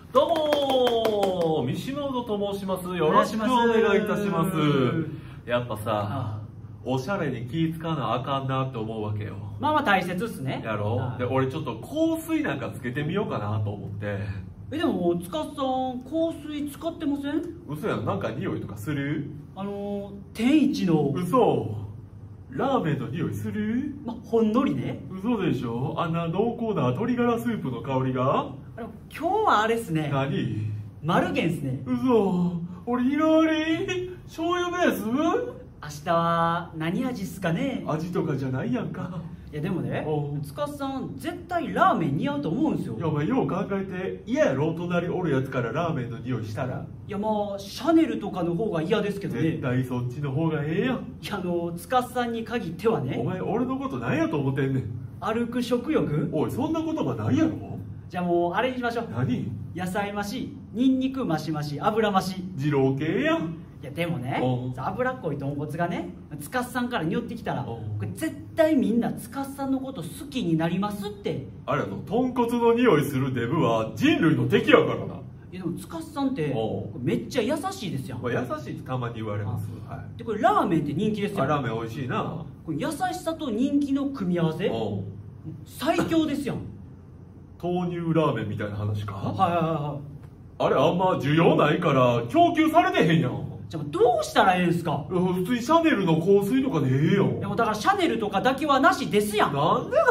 どうも三島うどと申します。よろしくお願いいたします。やっぱさ、おしゃれに気使わなあかんなって思うわけよ。 まあまあ大切っすね。 やろう。で、俺ちょっと香水なんかつけてみようかなと思って。 でも司さん香水使ってません？ 嘘やん、なんか匂いとかする？ 天一の嘘。ラーメンの匂いする？ ほんのりね。 嘘でしょ。あんな濃厚な鶏ガラスープの香りが。 今日はあれっすね。 何？ マルゲンっすね。 嘘。俺いろり醤油ベース？ 明日は何味っすかね。 味とかじゃないやんか。 いやでもね、司さん絶対ラーメン似合うと思うんですよ。 いやお前よう考えて、嫌やろ隣おるやつからラーメンの匂いしたら。 いやまあシャネルとかの方が嫌ですけどね。 絶対そっちの方がええやん。 いや司さんに限ってはね。 お前俺のこと何やと思ってんねん。 歩く食欲？ おいそんな言葉ないやろ。 じゃあもうあれにしましょう。 何？ 野菜増し、ニンニク増し増し、油増し。 二郎系やん。 いやでもね、脂っこい豚骨がね司さんから匂ってきたらこれ絶対みんな司さんのこと好きになりますって。 あれ豚骨の匂いするデブは人類の敵やからな。 いやでも司さんってめっちゃ優しいですやん。 優しいってたまに言われます。はい、 でこれラーメンって人気ですよ。 ラーメン美味しいな。 これ優しさと人気の組み合わせ最強ですやん。 豆乳ラーメンみたいな話か。 はいはいはい。 あれあんま需要ないから供給されてへんやん。 じゃあどうしたらええんすか？ 普通にシャネルの香水とかでええやん。 でもだからシャネルとかだけはなしですやん。 なんでなん？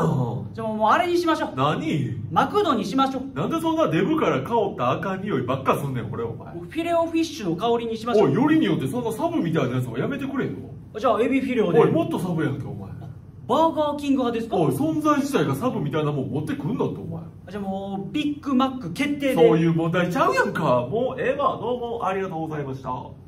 じゃあもうあれにしましょう。 何？ マクドにしましょう。 なんでそんなデブから香ったあかん匂いばっかすんねんこれお前。 フィレオフィッシュの香りにしましょう。 おいよりによってそんなサブみたいなやつはやめてくれよ。 じゃあエビフィレオで。 おいもっとサブやんけお前。 バーガーキング派ですか？ おい存在自体がサブみたいなもん持ってくんのってお前。 じゃあもうビッグマック決定で。 そういう問題ちゃうやんか。もうええわ。どうもありがとうございました。